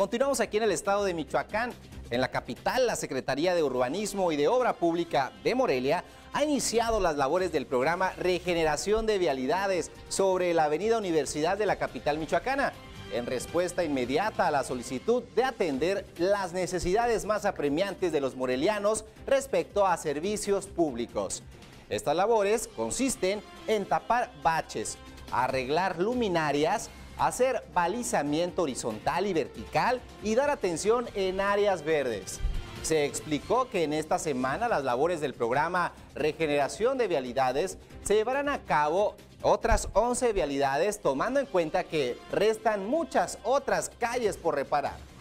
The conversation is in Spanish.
Continuamos aquí en el estado de Michoacán. En la capital, la Secretaría de Urbanismo y de Obra Pública de Morelia ha iniciado las labores del programa Regeneración de Vialidades sobre la avenida Universidad de la capital michoacana, en respuesta inmediata a la solicitud de atender las necesidades más apremiantes de los morelianos respecto a servicios públicos. Estas labores consisten en tapar baches, arreglar luminarias, hacer balizamiento horizontal y vertical y dar atención en áreas verdes. Se explicó que en esta semana las labores del programa Regeneración de Vialidades se llevarán a cabo otras 11 vialidades, tomando en cuenta que restan muchas otras calles por reparar.